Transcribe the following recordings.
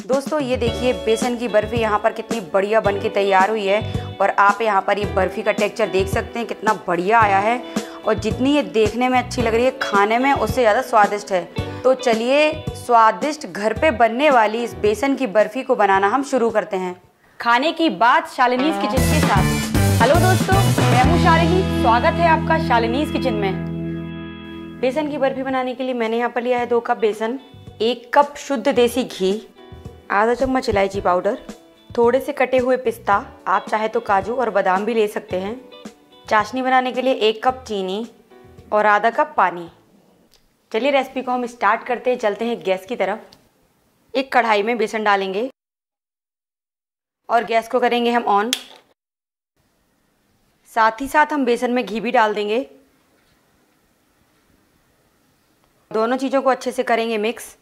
दोस्तों ये देखिए बेसन की बर्फ़ी यहाँ पर कितनी बढ़िया बन के तैयार हुई है और आप यहाँ पर ये बर्फ़ी का टेक्सचर देख सकते हैं कितना बढ़िया आया है और जितनी ये देखने में अच्छी लग रही है खाने में उससे ज़्यादा स्वादिष्ट है। तो चलिए स्वादिष्ट घर पे बनने वाली इस बेसन की बर्फ़ी को बनाना हम शुरू करते हैं। खाने की बात शालिनीज़ किचन के साथ। हेलो दोस्तों, मैं हूँ शालिनी, स्वागत है आपका शालिनीज़ किचन में। बेसन की बर्फ़ी बनाने के लिए मैंने यहाँ पर लिया है 2 कप बेसन, 1 कप शुद्ध देसी घी, आधा चम्मच इलायची पाउडर, थोड़े से कटे हुए पिस्ता, आप चाहे तो काजू और बादाम भी ले सकते हैं। चाशनी बनाने के लिए 1 कप चीनी और आधा कप पानी। चलिए रेसिपी को हम स्टार्ट करते हैं, चलते हैं गैस की तरफ। एक कढ़ाई में बेसन डालेंगे और गैस को करेंगे हम ऑन। साथ ही साथ हम बेसन में घी भी डाल देंगे। दोनों चीज़ों को अच्छे से करेंगे मिक्स।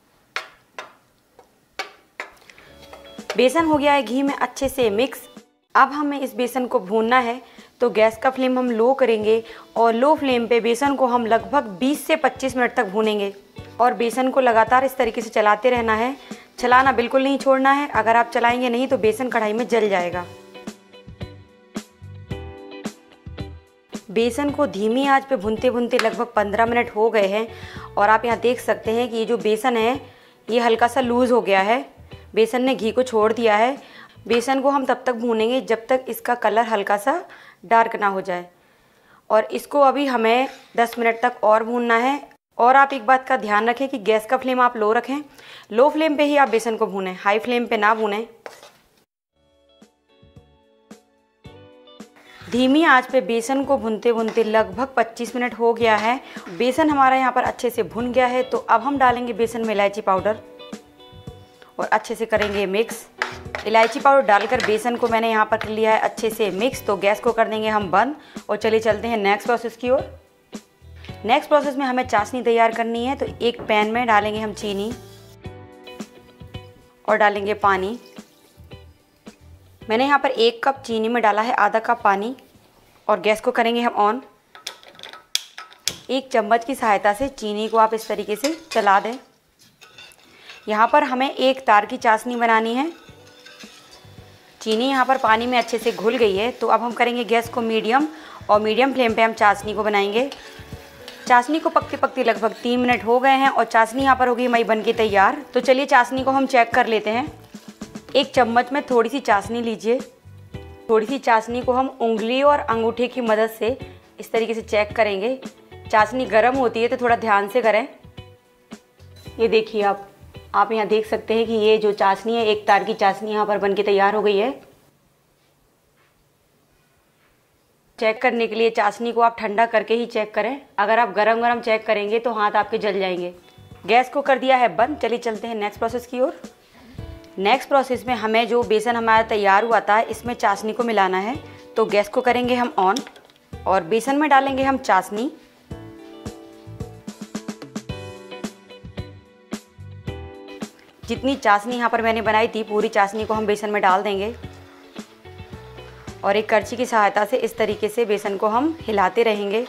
बेसन हो गया है घी में अच्छे से मिक्स। अब हमें इस बेसन को भूनना है, तो गैस का फ्लेम हम लो करेंगे और लो फ्लेम पे बेसन को हम लगभग 20 से 25 मिनट तक भूनेंगे और बेसन को लगातार इस तरीके से चलाते रहना है। चलाना बिल्कुल नहीं छोड़ना है, अगर आप चलाएंगे नहीं तो बेसन कढ़ाई में जल जाएगा। बेसन को धीमी आंच पे भूनते भूनते लगभग 15 मिनट हो गए हैं और आप यहाँ देख सकते हैं कि ये जो बेसन है ये हल्का सा लूज़ हो गया है। बेसन ने घी को छोड़ दिया है। बेसन को हम तब तक भूनेंगे जब तक इसका कलर हल्का सा डार्क ना हो जाए और इसको अभी हमें 10 मिनट तक और भूनना है। और आप एक बात का ध्यान रखें कि गैस का फ्लेम आप लो रखें, लो फ्लेम पे ही आप बेसन को भूनें, हाई फ्लेम पे ना भूनें। धीमी आंच पे बेसन को भूनते भूनते लगभग 25 मिनट हो गया है। बेसन हमारा यहाँ पर अच्छे से भुन गया है, तो अब हम डालेंगे बेसन में इलायची पाउडर और अच्छे से करेंगे मिक्स। इलायची पाउडर डालकर बेसन को मैंने यहाँ पर कर लिया है अच्छे से मिक्स, तो गैस को कर देंगे हम बंद और चलिए चलते हैं नेक्स्ट प्रोसेस की ओर। नेक्स्ट प्रोसेस में हमें चाशनी तैयार करनी है, तो एक पैन में डालेंगे हम चीनी और डालेंगे पानी। मैंने यहाँ पर 1 कप चीनी में डाला है आधा कप पानी और गैस को करेंगे हम ऑन। 1 चम्मच की सहायता से चीनी को आप इस तरीके से चला दें। यहाँ पर हमें 1 तार की चाशनी बनानी है। चीनी यहाँ पर पानी में अच्छे से घुल गई है, तो अब हम करेंगे गैस को मीडियम और मीडियम फ्लेम पे हम चाशनी को बनाएंगे। चाशनी को पकते पकते लगभग 3 मिनट हो गए हैं और चाशनी यहाँ पर हो गई हमारी बन के तैयार। तो चलिए चाशनी को हम चेक कर लेते हैं। 1 चम्मच में थोड़ी सी चाशनी लीजिए। थोड़ी सी चाशनी को हम उंगली और अंगूठे की मदद से इस तरीके से चेक करेंगे। चाशनी गर्म होती है तो थोड़ा ध्यान से करें। ये देखिए आप यहाँ देख सकते हैं कि ये जो चाशनी है 1 तार की चाशनी यहाँ पर बन के तैयार हो गई है। चेक करने के लिए चाशनी को आप ठंडा करके ही चेक करें, अगर आप गरम गरम चेक करेंगे तो हाथ आपके जल जाएंगे। गैस को कर दिया है बंद। चलिए चलते हैं नेक्स्ट प्रोसेस की ओर। नेक्स्ट प्रोसेस में हमें जो बेसन हमारा तैयार हुआ था इसमें चाशनी को मिलाना है, तो गैस को करेंगे हम ऑन और बेसन में डालेंगे हम चाशनी। जितनी चाशनी यहाँ पर मैंने बनाई थी पूरी चाशनी को हम बेसन में डाल देंगे और एक करछी की सहायता से इस तरीके से बेसन को हम हिलाते रहेंगे।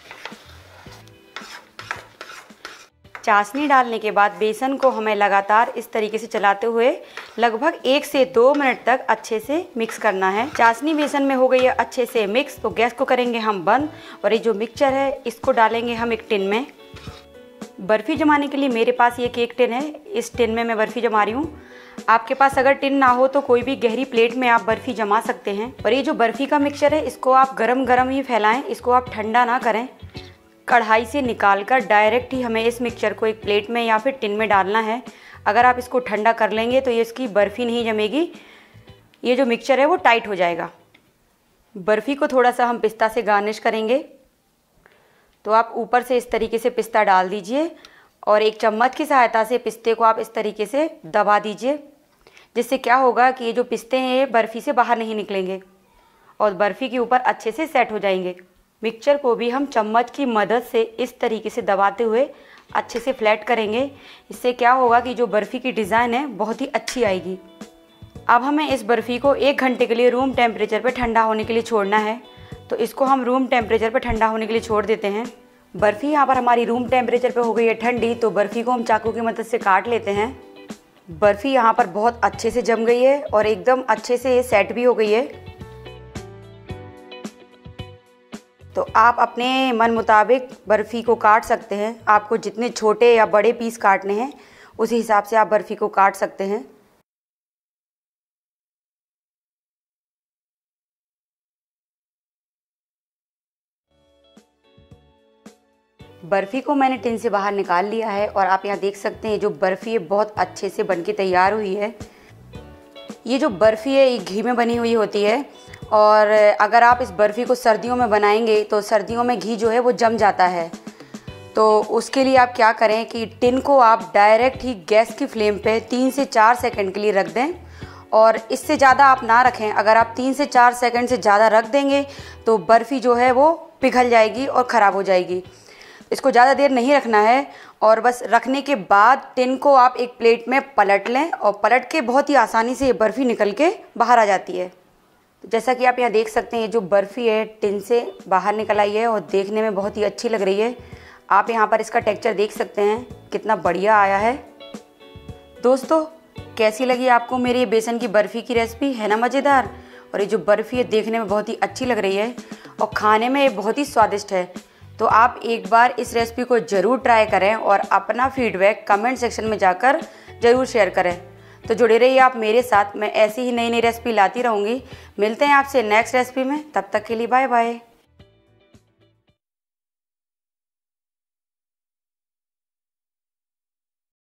चाशनी डालने के बाद बेसन को हमें लगातार इस तरीके से चलाते हुए लगभग 1 से 2 मिनट तक अच्छे से मिक्स करना है। चाशनी बेसन में हो गई है अच्छे से मिक्स, तो गैस को करेंगे हम बंद और ये जो मिक्सचर है इसको डालेंगे हम एक टिन में। बर्फ़ी जमाने के लिए मेरे पास ये केक टिन है, इस टिन में मैं बर्फ़ी जमा रही हूँ। आपके पास अगर टिन ना हो तो कोई भी गहरी प्लेट में आप बर्फ़ी जमा सकते हैं। और ये जो बर्फ़ी का मिक्सचर है इसको आप गरम गरम ही फैलाएं, इसको आप ठंडा ना करें। कढ़ाई से निकाल कर डायरेक्ट ही हमें इस मिक्सचर को एक प्लेट में या फिर टिन में डालना है। अगर आप इसको ठंडा कर लेंगे तो ये इसकी बर्फ़ी नहीं जमेगी, ये जो मिक्सचर है वो टाइट हो जाएगा। बर्फ़ी को थोड़ा सा हम पिस्ता से गार्निश करेंगे, तो आप ऊपर से इस तरीके से पिस्ता डाल दीजिए और 1 चम्मच की सहायता से पिस्ते को आप इस तरीके से दबा दीजिए, जिससे क्या होगा कि ये जो पिस्ते हैं ये बर्फ़ी से बाहर नहीं निकलेंगे और बर्फ़ी के ऊपर अच्छे से सेट हो जाएंगे। मिक्सचर को भी हम चम्मच की मदद से इस तरीके से दबाते हुए अच्छे से फ्लैट करेंगे। इससे क्या होगा कि जो बर्फ़ी की डिज़ाइन है बहुत ही अच्छी आएगी। अब हमें इस बर्फ़ी को 1 घंटे के लिए रूम टेम्परेचर पर ठंडा होने के लिए छोड़ना है, तो इसको हम रूम टेम्परेचर पर ठंडा होने के लिए छोड़ देते हैं। बर्फ़ी यहाँ पर हमारी रूम टेम्परेचर पे हो गई है ठंडी, तो बर्फ़ी को हम चाकू की मदद से काट लेते हैं। बर्फ़ी यहाँ पर बहुत अच्छे से जम गई है और एकदम अच्छे से ये सेट भी हो गई है। तो आप अपने मन मुताबिक बर्फ़ी को काट सकते हैं। आपको जितने छोटे या बड़े पीस काटने हैं उसी हिसाब से आप बर्फ़ी को काट सकते हैं। बर्फ़ी को मैंने टिन से बाहर निकाल लिया है और आप यहाँ देख सकते हैं जो बर्फ़ी है बहुत अच्छे से बनके तैयार हुई है। ये जो बर्फ़ी है ये घी में बनी हुई होती है और अगर आप इस बर्फ़ी को सर्दियों में बनाएंगे तो सर्दियों में घी जो है वो जम जाता है। तो उसके लिए आप क्या करें कि टिन को आप डायरेक्ट ही गैस की फ्लेम पे 3 से 4 सेकंड के लिए रख दें और इससे ज़्यादा आप ना रखें। अगर आप 3 से 4 सेकंड से ज़्यादा रख देंगे तो बर्फ़ी जो है वो पिघल जाएगी और ख़राब हो जाएगी। इसको ज़्यादा देर नहीं रखना है और बस रखने के बाद टिन को आप एक प्लेट में पलट लें और पलट के बहुत ही आसानी से ये बर्फ़ी निकल के बाहर आ जाती है। तो जैसा कि आप यहाँ देख सकते हैं ये जो बर्फ़ी है टिन से बाहर निकल आई है और देखने में बहुत ही अच्छी लग रही है। आप यहाँ पर इसका टेक्सचर देख सकते हैं कितना बढ़िया आया है। दोस्तों कैसी लगी आपको मेरी ये बेसन की बर्फ़ी की रेसिपी? है ना मज़ेदार? और ये जो बर्फ़ी है देखने में बहुत ही अच्छी लग रही है और खाने में ये बहुत ही स्वादिष्ट है। तो आप एक बार इस रेसिपी को ज़रूर ट्राई करें और अपना फीडबैक कमेंट सेक्शन में जाकर ज़रूर शेयर करें। तो जुड़े रहिए आप मेरे साथ, मैं ऐसी ही नई नई रेसिपी लाती रहूँगी। मिलते हैं आपसे नेक्स्ट रेसिपी में, तब तक के लिए बाय बाय।